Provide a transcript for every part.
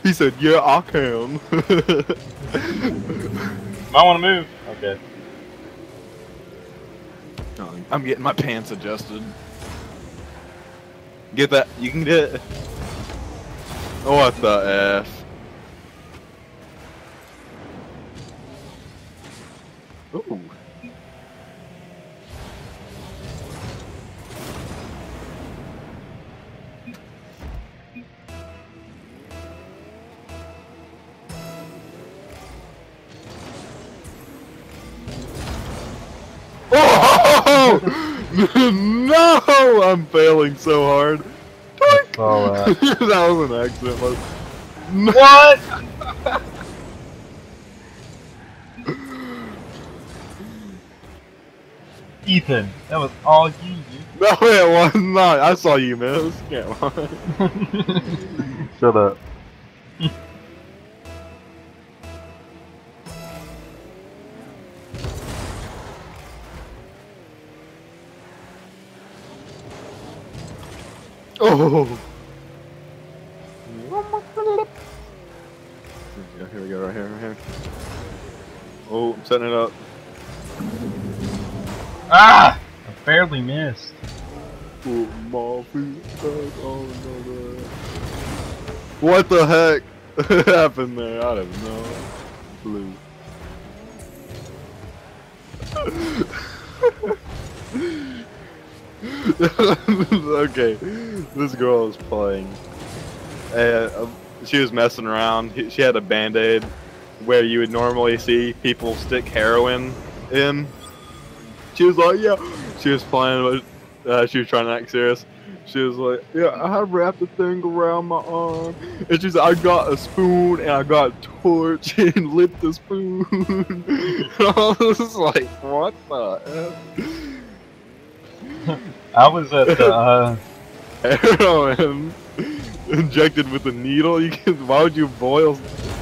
He said, "Yeah, I can." Might want to move. Okay. I'm getting my pants adjusted. Get that? You can get it. What the F? Ooh. Oh! No! I'm failing so hard. I saw that. That was an accident. What? Ethan, that was all you, dude. No, it was not. I saw you miss. Can't lie. Shut up. Oh! Here we go, right here, right here. Oh, I'm setting it up. Ah! I barely missed. Put my feet back on the bed. What the heck happened there? I don't know. Blue. Okay, this girl was playing. She was messing around. She had a band-aid where you would normally see people stick heroin in. She was like, yeah. She was playing, but she was trying to act serious. She was like, yeah, I wrapped the thing around my arm. And she's like, I got a spoon and I got a torch and lit the spoon. I was like, what the F? I was at the, Heroin injected with a needle. You can. Why would you boil?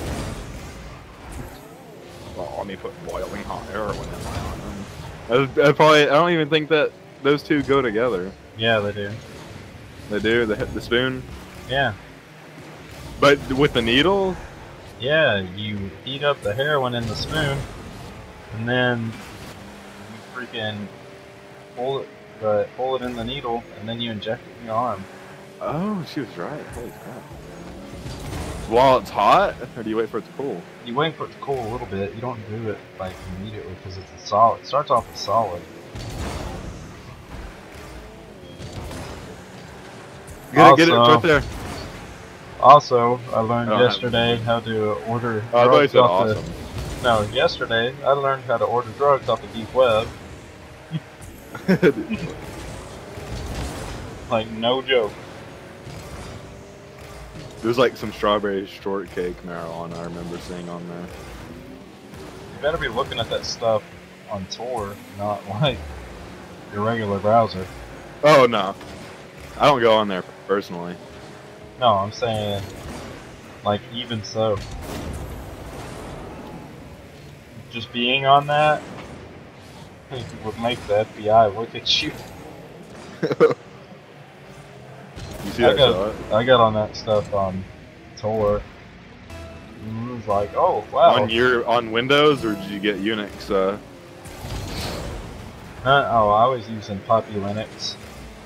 Well, let me put boiling hot heroin in my arm. I don't even think that those two go together. yeah, they do. They do. The spoon. Yeah. But with the needle. Yeah, you heat up the heroin in the spoon, and then you freaking pull it in the needle, and then you inject it in your arm. Oh, she was right. Holy crap. While it's hot, or do you wait for it to cool? You wait for it to cool a little bit. You don't do it like immediately because it's a solid. It starts off as solid. You gotta get it right there. Also, I learned I don't yesterday how to order Oh, I thought you drugs said off awesome. the. No, yesterday I learned how to order drugs off the deep web. Like no joke. There's like some strawberry shortcake marijuana I remember seeing on there. You better be looking at that stuff on Tor, not like your regular browser. Oh no, I don't go on there personally. No, I'm saying, like, even so. Just being on that would make the FBI look at you. You see that shot? I got on that stuff on Tor. And it was like, oh, wow. On Windows, or did you get Unix? Oh, I was using Poppy Linux.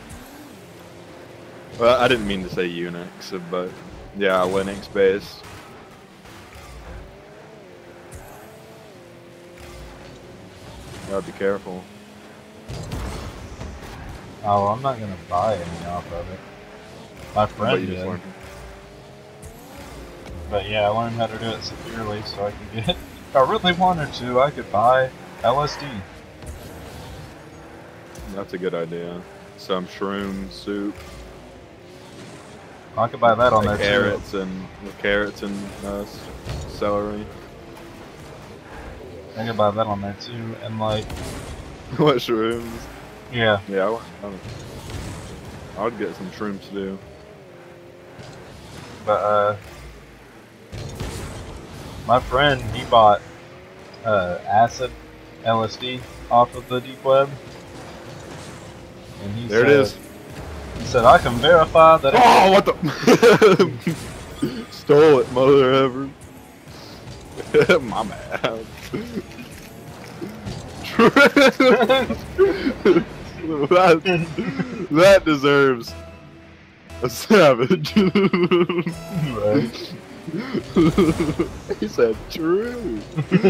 Well, I didn't mean to say Unix, but yeah, Linux based. Gotta be careful. Oh, I'm not gonna buy any off of it. My But friend you just did. learned. But yeah, I learned how to do it securely so I could get. If I really wanted to, I could buy LSD. That's a good idea. Some shroom soup. I could buy that on there Carrots and celery. too. I could buy that on there too, and like, What shrooms? yeah. Yeah, I would get some shrooms too. But my friend, he bought acid LSD off of the deep web, and he There said, it is. He said, I can verify that. Oh, what the? stole it, mother ever. My bad. that deserves a savage. Right. He said true.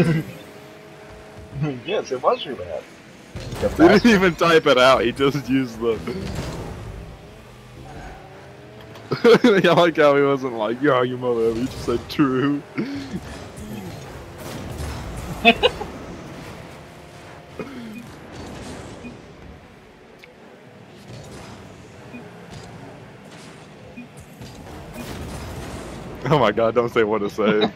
Yes, it was your bad. He didn't even type it out, he just used the... I like how he wasn't like, yo, you mother, he just said true. Oh my god, don't say what a save.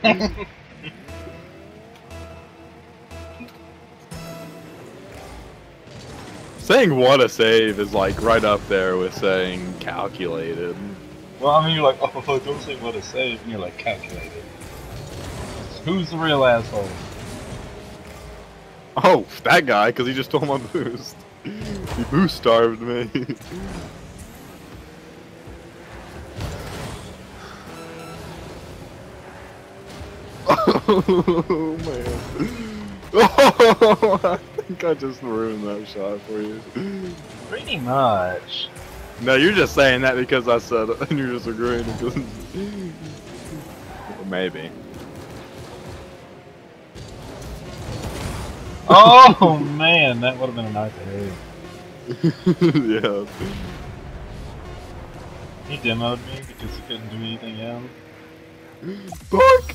Saying what a save is like right up there with saying calculated. Well, I mean, you're like, oh, don't say what a save, and you're like, calculated. Who's the real asshole? Oh, that guy, because he just stole my boost. He boost starved me. Oh man. Oh, I think I just ruined that shot for you. Pretty much. No, you're just saying that because I said it, and you're just agreeing because... Maybe. Oh man, that would have been a nice save. Yeah. He demoed me because he couldn't do anything else. Fuck!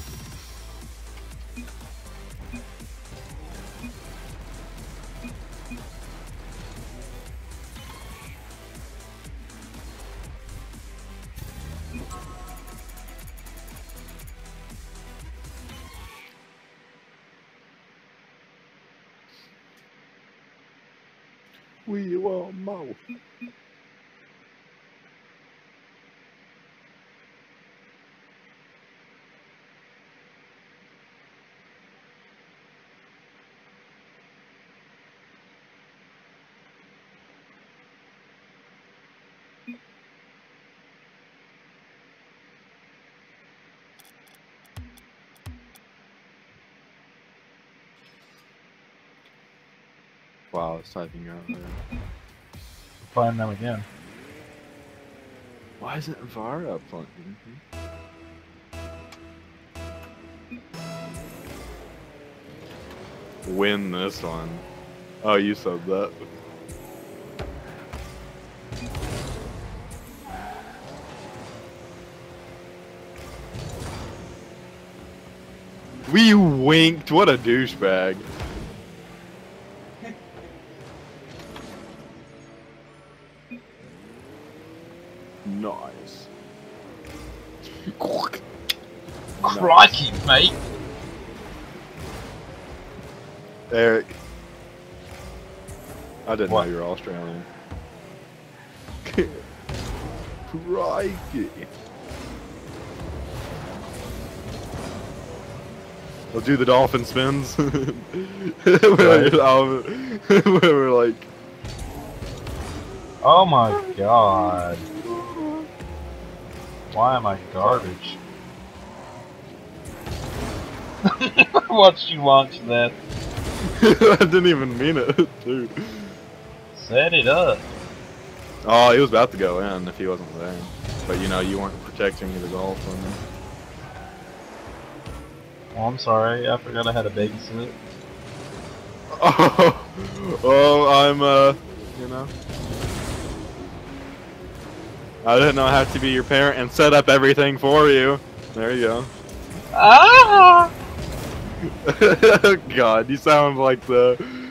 We want more. Wow, I was typing out there. Find them again. Why isn't Vara playing? Win this one. Oh, you said that. We winked. What a douchebag. Nice. Crikey, mate! Eric. I didn't What? know you were Australian. Crikey. We'll do the dolphin spins. We're like... Oh my god. Why am I garbage? Watched you launch that. I didn't even mean it, dude. Set it up. Oh, he was about to go in if he wasn't there. But you know, you weren't protecting the dolphin. Oh, I'm sorry. I forgot I had a babysit. I'm, you know. I didn't know I had to be your parent and set up everything for you. There you go. Ah! God, you sound like the,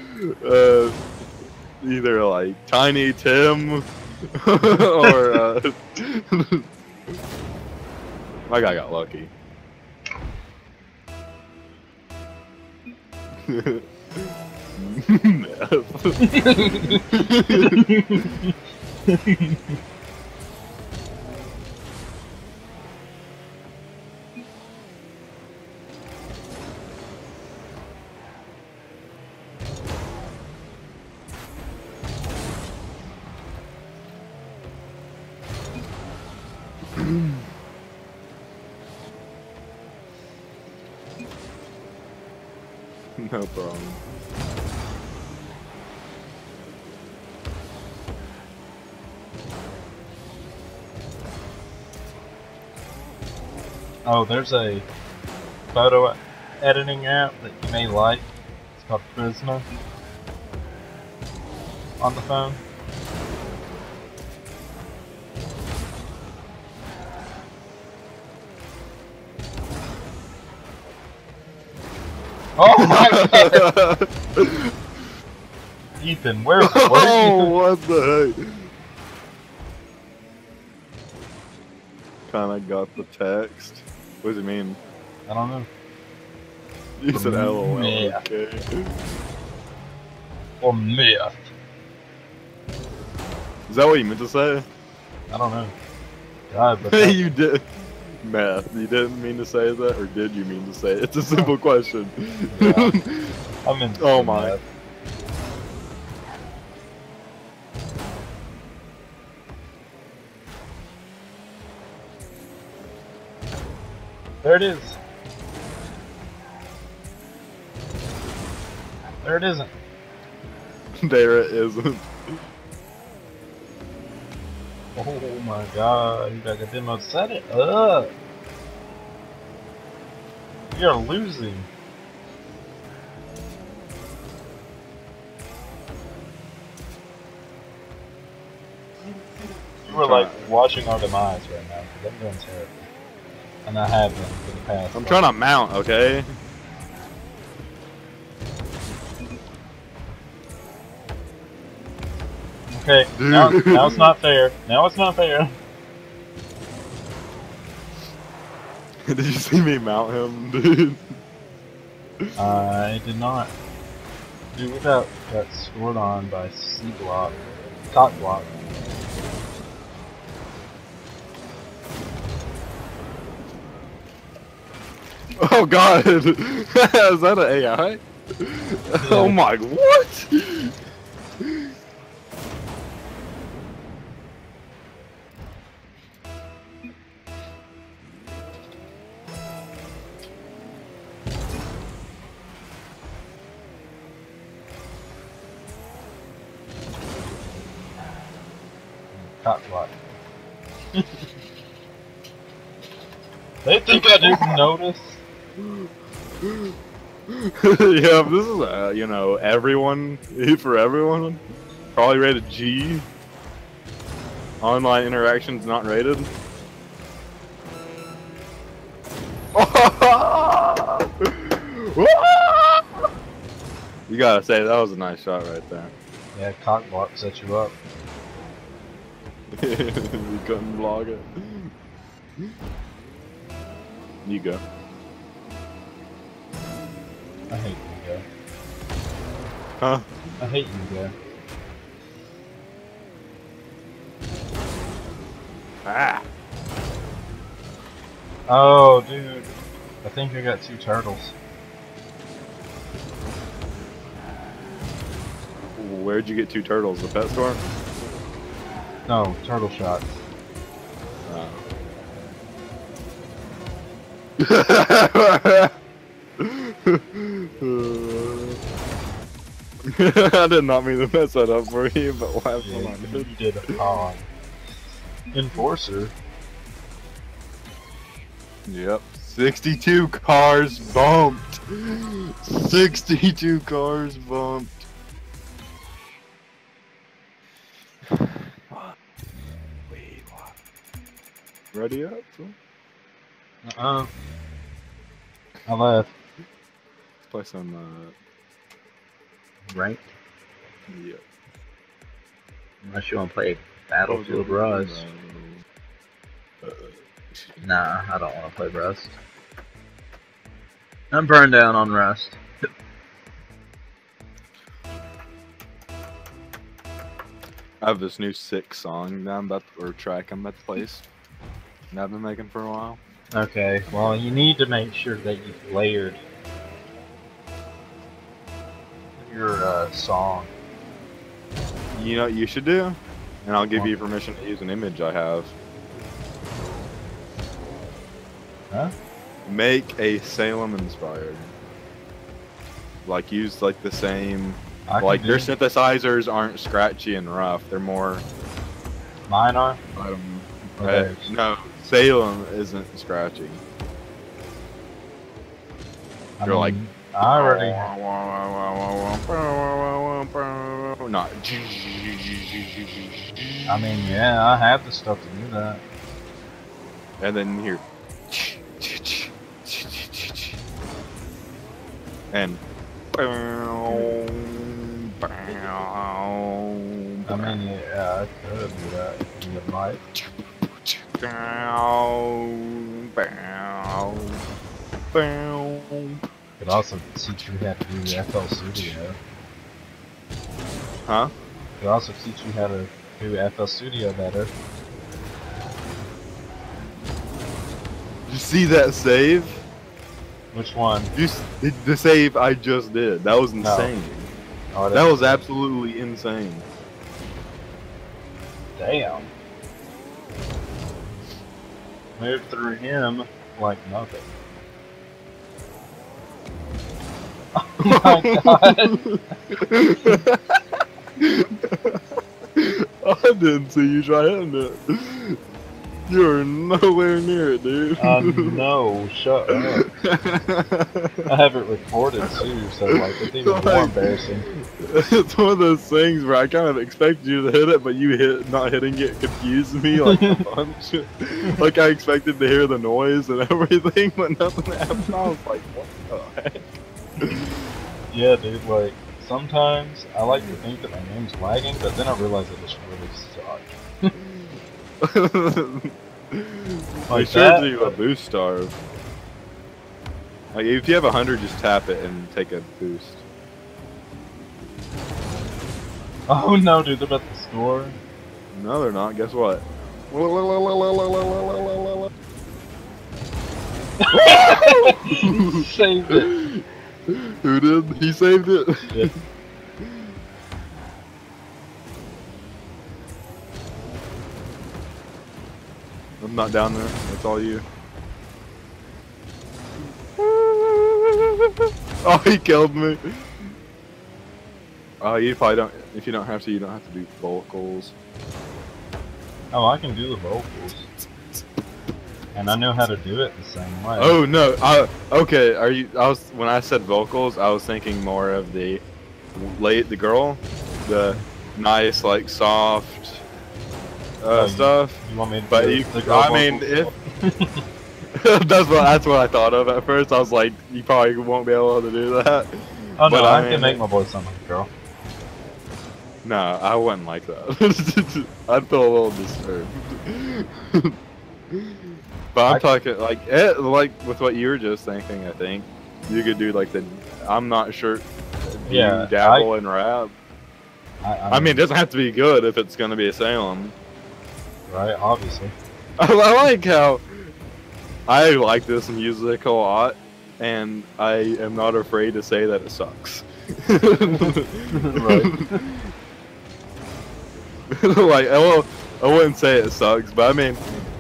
either like Tiny Tim, or, my guy got lucky. No problem. Oh, there's a photo editing app that you may like. It's called Prisma on the phone. Oh my god! Ethan, where's Oh, what the heck? Kinda got the text. What does it mean? I don't know. You said LOL. Yeah. Okay. Or myth. Is that what you meant to say? I don't know. God, but that, You did. Math. You didn't mean to say that, or did you mean to say it? It's a simple question. Yeah. I'm in. Oh my. Math. There it is. There it isn't. There it isn't. Oh my god, you got a demo. Set it up. You're losing. You were like watching our demise right now because I'm doing terrible. And I have been for the past. I'm trying to mount, okay? Okay, now it's not fair. Now it's not fair. Did you see me mount him, dude? I did not. Dude, we got scored on by C block. Cock block. Oh god! Is that an AI? Yeah. Oh my, what? Cock block. They think I didn't notice. Yeah, this is, you know, everyone, for everyone. Probably rated G. Online interactions not rated. You gotta say, that was a nice shot right there. Yeah, cock block set you up. You couldn't vlog it. You go. I hate you, guy. Huh? I hate you, guy. Ah! Oh, dude. I think I got 2 turtles. Where'd you get 2 turtles? The pet store? No, turtle shot. I did not mean to mess that up for you, but why? Yeah, you did a con. Enforcer. Yep. 62 cars bumped. 62 cars bumped. Wait, what? Ready up? I left. Let's play some, Ranked? Yep. Unless you want to play Battlefield Rust. Nah, I don't want to play Rust. I'm burned down on Rust. I have this new sick song that I'm about to, or track I'm about to place. That I've been making for a while. Okay, well, you need to make sure that you've layered your song. You know what you should do? And I'll give you permission to use an image I have. Huh? Make a Salem inspired. like use like the same. I Like can their do. synthesizers aren't scratchy and rough. They're more. Mine are. I don't Or know. theirs? No, Salem isn't scratchy. I You're like. mean, I already. Not. I mean, yeah, I have the stuff to do that. And then here. And. I mean, yeah, I could do that if you would like. Could also teach you how to do FL Studio. Huh? Could also teach you how to do FL Studio better. You see that save? Which one? The save I just did. That was insane. Oh, That was absolutely insane. Damn. Move through him like nothing. Oh my god. I didn't see you try hitting it. You were nowhere near it, dude. No, shut up. I have it recorded too, so like it's even more embarrassing. It's one of those things where I kind of expected you to hit it, but you not hitting it confused me like a bunch. Like I expected to hear the noise and everything, but nothing happened. I was like, what the heck? Yeah, dude, like sometimes I like to think that my game's lagging, but then I realize it just really sucks. Like sure that, do you a boost starve. Like if you have 100, just tap it and take a boost. Oh no, dude, they're about to score. No, they're not. Guess what? Saved it. Who did? He saved it. Yeah. I'm not down there. That's all you. Oh, he killed me. Oh, you probably don't. If you don't have to, you don't have to do vocals. Oh, I can do the vocals. And I know how to do it the same way. Oh no. Okay. Are you? When I said vocals, I was thinking more of the the girl, the nice like soft stuff. You want me to But do you, the girl I mean, vocals? if that's what I thought of at first. I was like, you probably won't be able to do that. Oh no, but I I can mean, make my voice sound like a girl. No, I wouldn't like that. I'd feel a little disturbed. But I'm talking like like with what you were just thinking. I think you could do like the. I'm not sure. Yeah, dabble in rap. I mean, it doesn't have to be good if it's gonna be a Salem. Right, obviously. I like how I like this music a lot, and I am not afraid to say that it sucks. Right. Like, I wouldn't say it sucks, but I mean,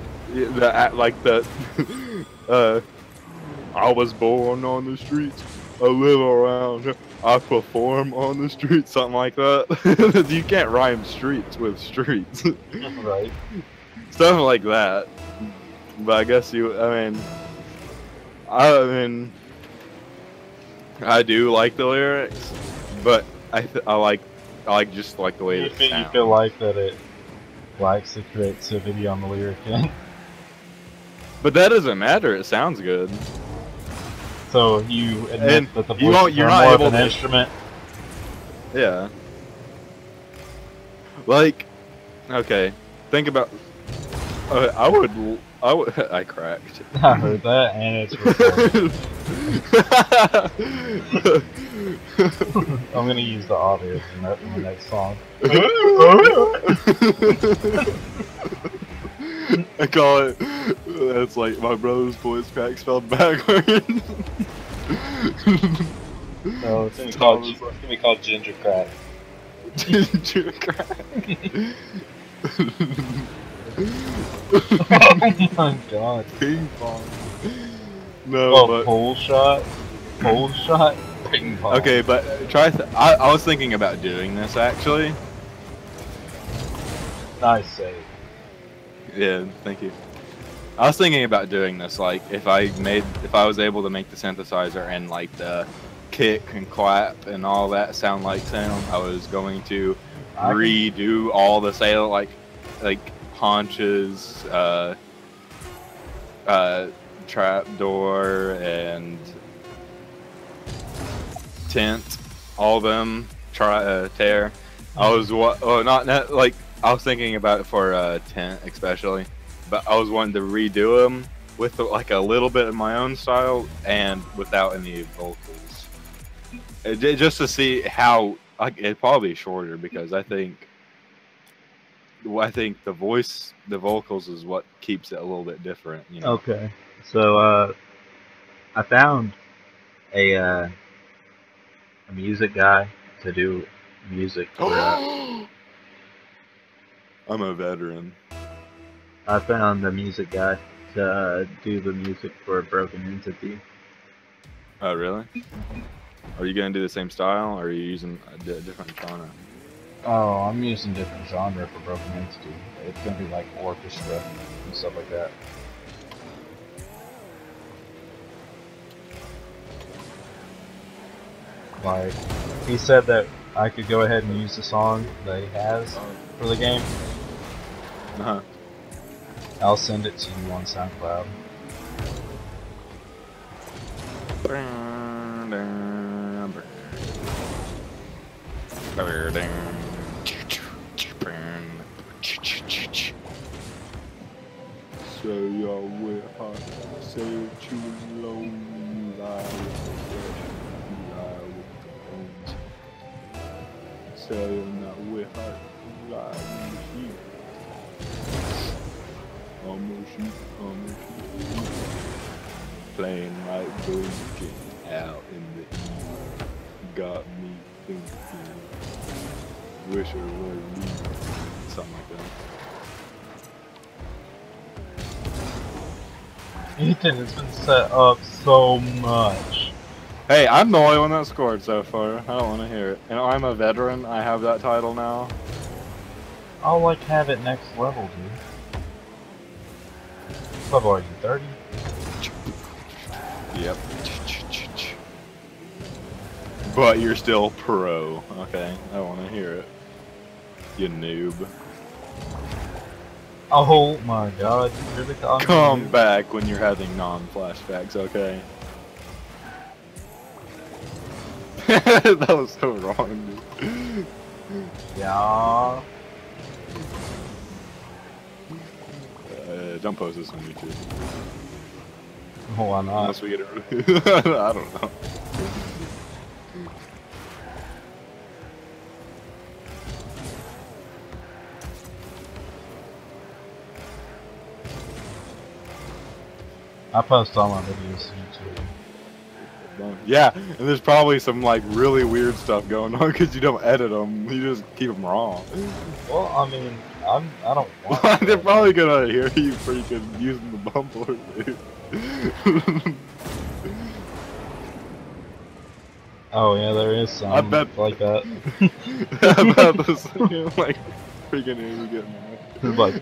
I was born on the streets, I live around here, I perform on the streets, something like that. You can't rhyme streets with streets. Right. Stuff like that. But I guess I mean, I do like the lyrics, but I like just like the way You it feel, you sounds. feel like that it lacks the creativity on the lyric end. But that doesn't matter. It sounds good. So you admit And that the you voices you're are not more of able an to- instrument. Yeah. Like, okay, think about. I cracked. I heard that, and it's recorded. I'm gonna use the audio from the next song. I call it. That's like my brother's voice crack spelled backwards. No, it's gonna be called Ginger Crack. Ginger crack. Oh my god. Ping pong. No, Oh, but pole shot? Pole shot? Ping pong. Okay, but try. I was thinking about doing this actually. Nice save. Yeah, thank you. I was thinking about doing this, like if I was able to make the synthesizer and like the kick and clap and all that sound like sound, I was going to redo all the sail like haunches, trapdoor and tent, all of them. Tear. I was not like I was thinking about it for tent especially, but I was wanting to redo them with like a little bit of my own style and without any vocals, just to see how it'd probably be shorter because I think the vocals is what keeps it a little bit different, you know. Okay, so I found a music guy to do music for. I'm a veteran. I found a music guy to do the music for Broken Entity. Oh, really? Are you gonna do the same style, or are you using a different genre? Oh, I'm using different genre for Broken Entity. It's gonna be like orchestra and stuff like that. Like, he said that I could go ahead and use the song that he has for the game. Uh-huh. I'll send it to you on SoundCloud. So y'all with her, say what you alone, lie with the bones. Say you're not with her, lie with you. Almost you. Playing like Boogie out in the east. Got me thinking. Wish it was me. Something like that. Ethan has been set up so much. Hey, I'm the only one that scored so far. I don't want to hear it. And I'm a veteran. I have that title now. I'll like have it next level, dude. What level are you, 30? Yep. But you're still pro. Okay, I want to hear it. You noob. Oh my god, you really calling me Come noob? back when you're having non-flashbacks, okay? That was so wrong, dude. Yeah. Don't post this on YouTube. Why not? Unless we get it. I don't know. I post all my videos to YouTube. Yeah, and there's probably some like really weird stuff going on because you don't edit them. You just keep them raw. Well, I mean, I don't want They're to. probably gonna hear you freaking using the bumper, dude. Oh yeah, there is some I bet like that. about this, like freaking hear you getting mad. It's like,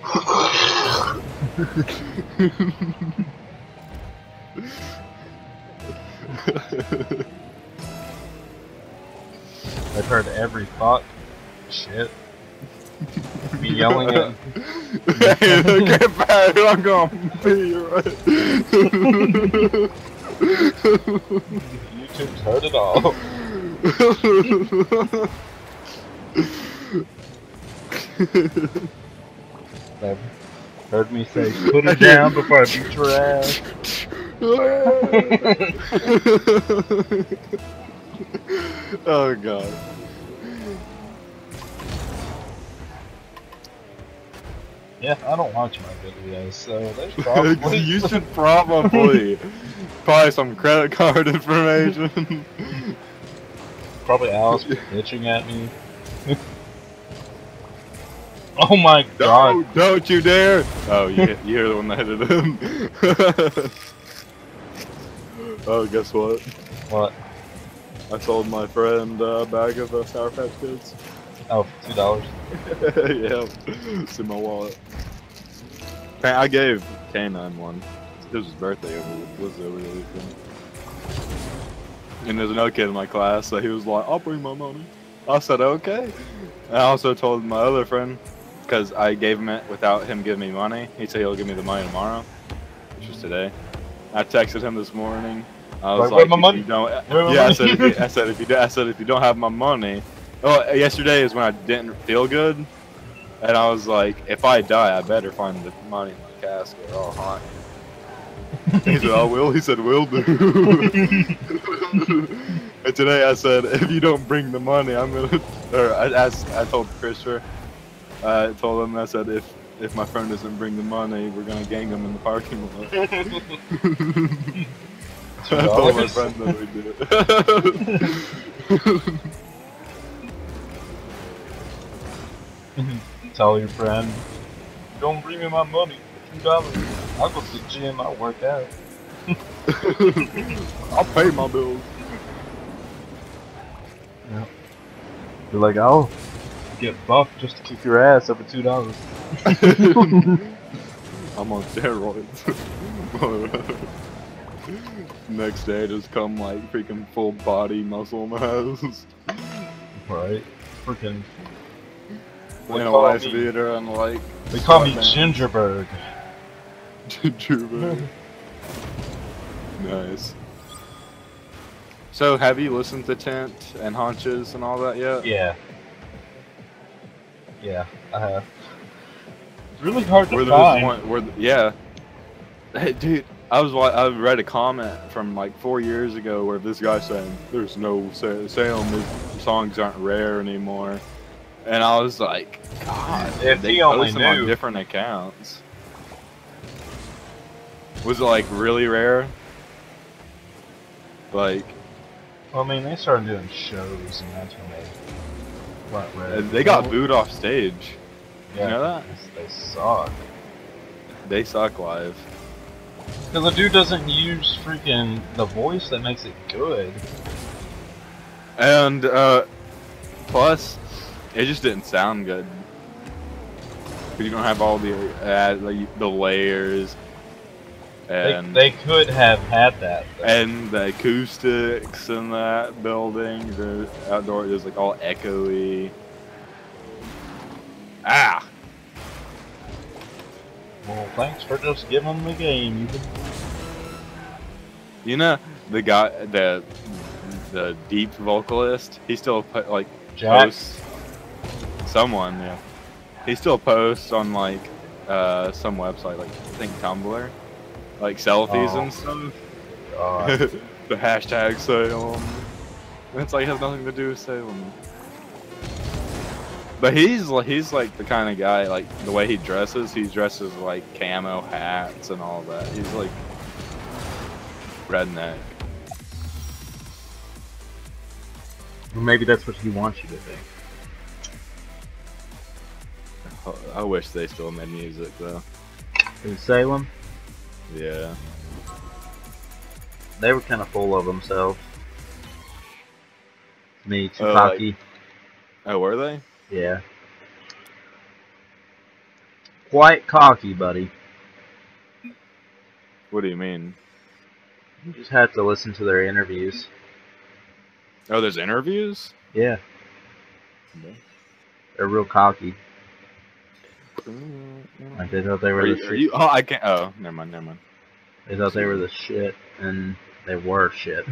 I've heard every fuck. Shit. Me yelling at Hey, get back! I'm gonna be right. YouTube's heard it all. They've heard me say, put her down before I beat your ass. Oh god. Yeah, I don't watch my videos, so there's probably You should probably some credit card information. probably Alice bitching at me. Oh my god. No, don't you dare! Oh, you're the one that hit him. Oh, guess what? What? I sold my friend a bag of Sour Patch Kids. Oh, $2. Yeah, it's in my wallet. I gave K9 one. It was his birthday over the weekend. And there's another kid in my class, so he was like, I'll bring my money. I said, okay. I also told my other friend, because I gave him it without him giving me money. He said he'll give me the money tomorrow, which was today. I texted him this morning. I was Where's like, my money? if you don't, Where's my yeah, money? I said if you don't have my money. Oh, yesterday is when I didn't feel good, and I was like, if I die, I better find the money in my casket or I'll haunt you. He said, I will. He said, will do. And today I said, if you don't bring the money, I'm gonna. Or I told Christopher. I told him, I said, if my friend doesn't bring the money, we're gonna gang him in the parking lot. I told my friend that we did. Tell your friend, don't bring me my money, $2. I'll go to the gym, I'll work out. I'll pay my bills. Yeah. You're like, I'll get buffed just to kick your ass over $2. I'm on steroids. Next day, just come like freaking full body muscle mass. Right? Freaking. In a life theater and like. They call me Gingerberg. Gingerberg. Nice. So, have you listened to Tent and Haunches and all that yet? Yeah. Yeah, I have. It's really hard to Were find. yeah. Hey, dude, I read a comment from like 4 years ago where this guy saying there's no Salem, his songs aren't rare anymore, and I was like, God, If they he only post them on knew. different accounts. Was it like really rare? Like, Well, I mean, they started doing shows, and that's when they went rare. they got booed off stage. Yeah, You know that? They suck. They suck live. Because the dude doesn't use freaking the voice that makes it good. And plus, it just didn't sound good. 'Cause you don't have all the layers, and They could have had that. Though. and the acoustics in that building. The outdoor is like all echoey. Ah. Well, thanks for just giving them the game. You know the guy, the deep vocalist. He still like Jack? posts. Someone, yeah. He still posts on like some website, like I think Tumblr, like selfies and stuff. The hashtag Salem. It's like it has nothing to do with Salem. But he's like the kind of guy, like the way he dresses like camo hats and all that. He's like redneck. Maybe that's what he wants you to think. I wish they still made music though. In Salem, Yeah. they were kind of full of themselves. Me, too Oh, cocky. Oh, were they? Yeah. Quite cocky, buddy. What do you mean? You just have to listen to their interviews. Oh, there's interviews? Yeah. They're real cocky. Like they thought they were the shit. Oh, I can't. Oh, never mind. They thought they were the shit, and they were shit.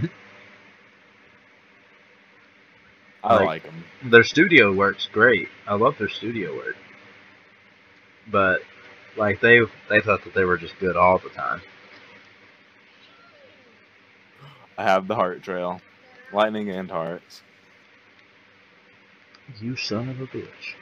I like them. Their studio work's great. I love their studio work. But like they thought that they were just good all the time. I have the heart trail, lightning and hearts. You son of a bitch.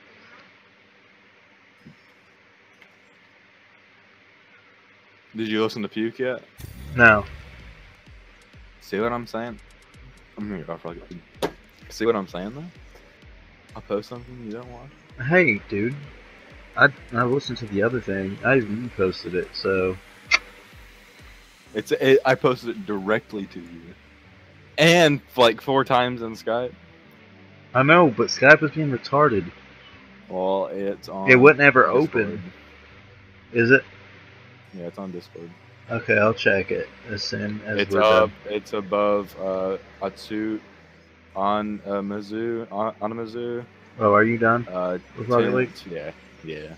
Did you listen to Puke yet? No. See what I'm saying? I'm here. See what I'm saying though? I'll post something you don't watch. Hey, dude. I listened to the other thing. I even posted it, so I posted it directly to you. And like 4 times in Skype. I know, but Skype was being retarded. Well, it's on. It wouldn't ever Discord. open. Is it? Yeah, it's on Discord. Okay, I'll check it as soon as It's we're done. It's above Atsu on Mizzou. On a Mizzou. Oh, are you done? With Rocket 10 League? Yeah.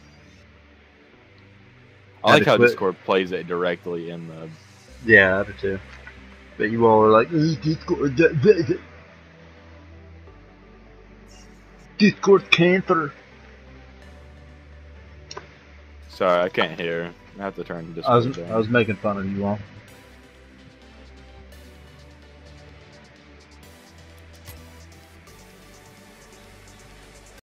Had I like to how quit. Discord plays it directly in the. Yeah, I do too. But you all are like, Discord, Discord cancer. Sorry, I can't hear. I have to turn Discord down. I was making fun of you all.